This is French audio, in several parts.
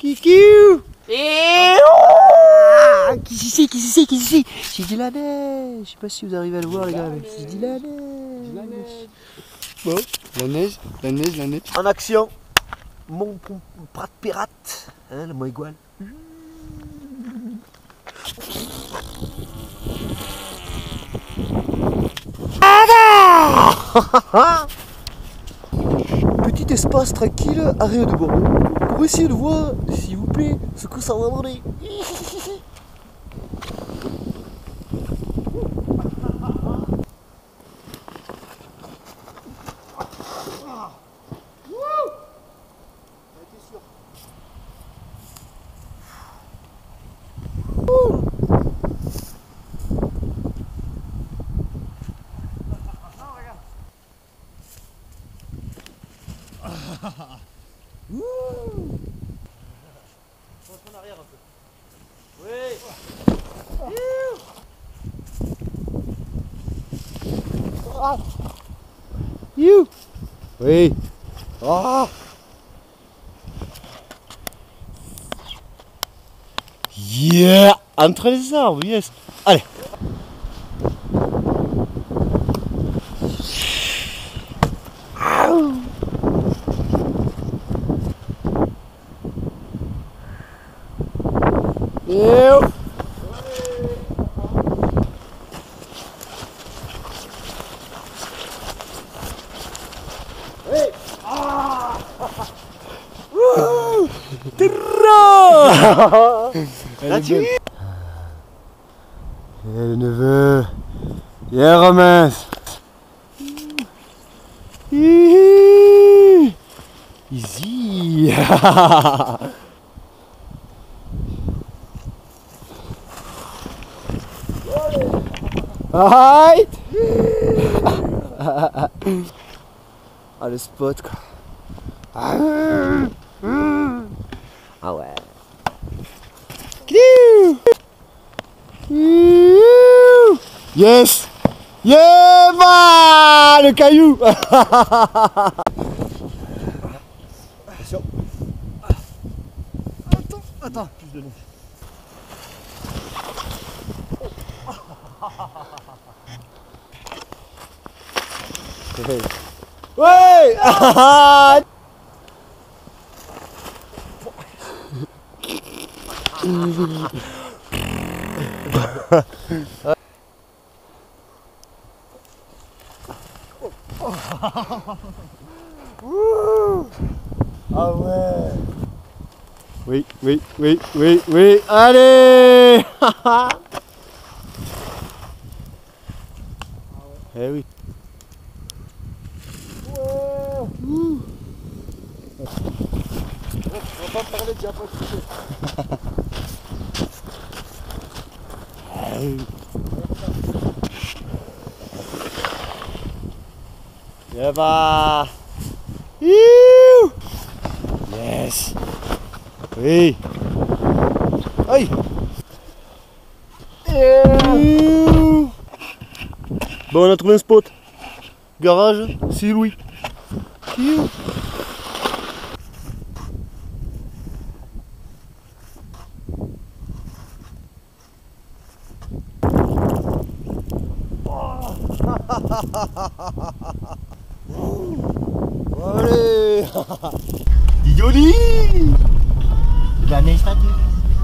Kikiou. Qui c'est? J'ai dit la neige. Je sais pas si vous arrivez à le voir les gars, mais j'ai dit la neige. Bon, la neige. En action, mon prat pirate, hein, le mot igual. Petit espace tranquille, arrêt de Bordeaux, pour essayer de voir, s'il vous plaît, ce que ça va donner. En arrière un peu. Oui. You. Oui. Oh. Yeah. Entre les arbres, yes. Allez. Eu. Hey. Ah. Là-dessus. Le neveu. Yeah, Romain. Easy. Alright. Ah, le spot quoi. Ah ouais. Yes. Yeah, bah, le caillou. Attention. Attends, plus de neige. Ouais. Ah ouais. Oui. Allez. Eh oui. On va pas parler de pas touché. Yeah, bah. Yes. Oui. Aïe. Bon, on a trouvé un spot. Garage, c'est Louis. Allez. Joli. La neige pas tout.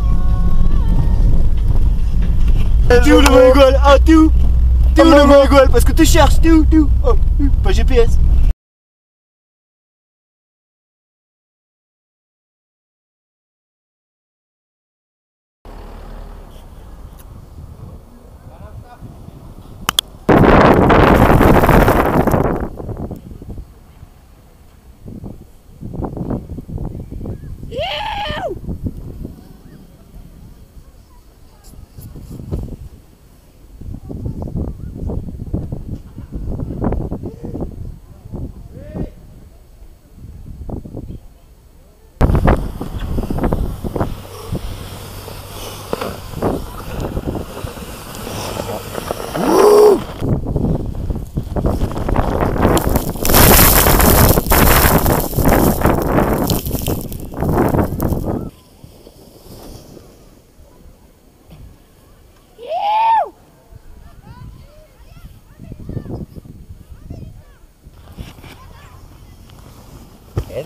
Tout le monde égale. Ah, tout le monde égale parce que tu cherches tout. Oh, pas GPS.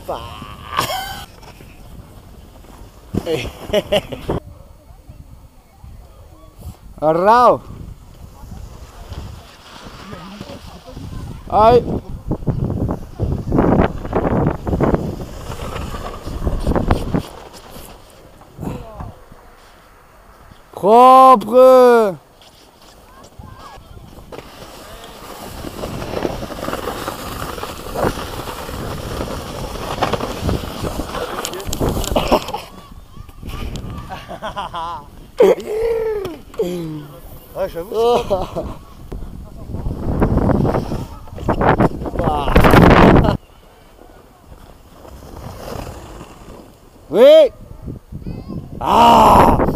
Rau. Aïe. Propre. Ah, j'avoue. Oui. Ah.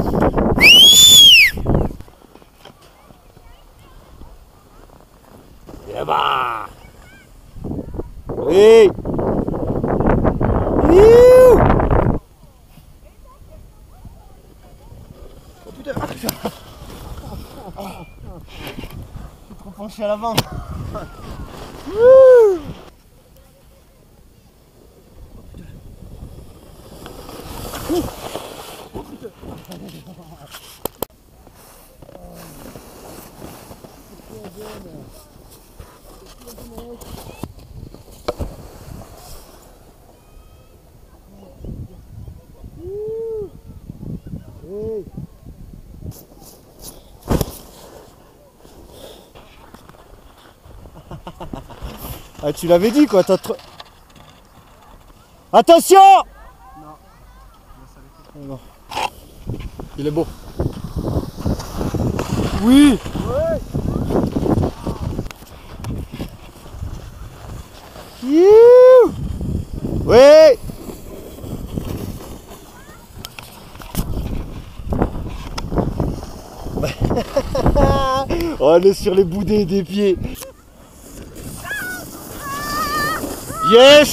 Et bah. Oui. Youh. Oh putain. Je suis trop penché à l'avant. Ah, tu l'avais dit quoi, t'as trop... Attention! Non. Il est beau. Oui. Youh. Oui. Oh, on est sur les boudets des pieds. Yes.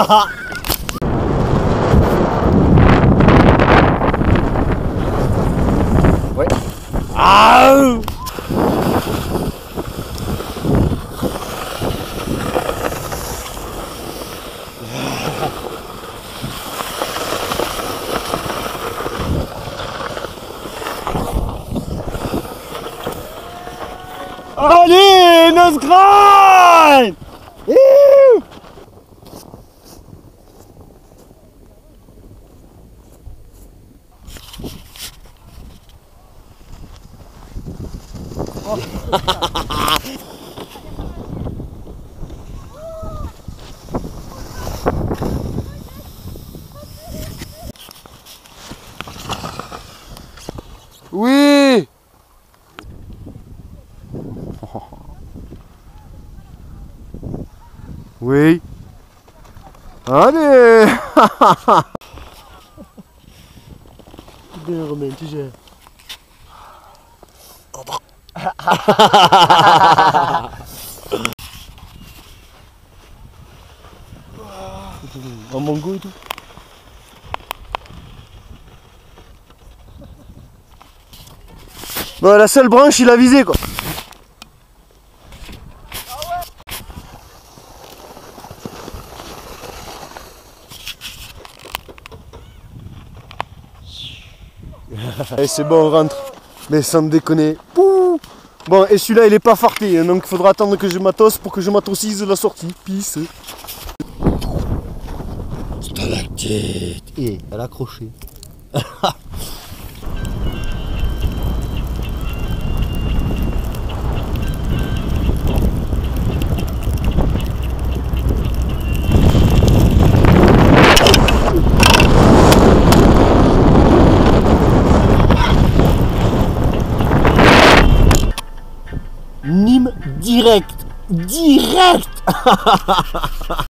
Ouais. Ah. Allez, nos grind. Oui. Oui. Allez. Bien Romain, tu gères. En mango et tout. Bon, la seule branche, il a visé quoi. Allez, c'est bon, on rentre. Mais sans me déconner. Pouh. Bon, et celui-là, il est pas farté, hein, donc il faudra attendre que je matos pour que je matossise la sortie. Peace. Stalactite. Et elle a accroché. Nîmes direct. Direct.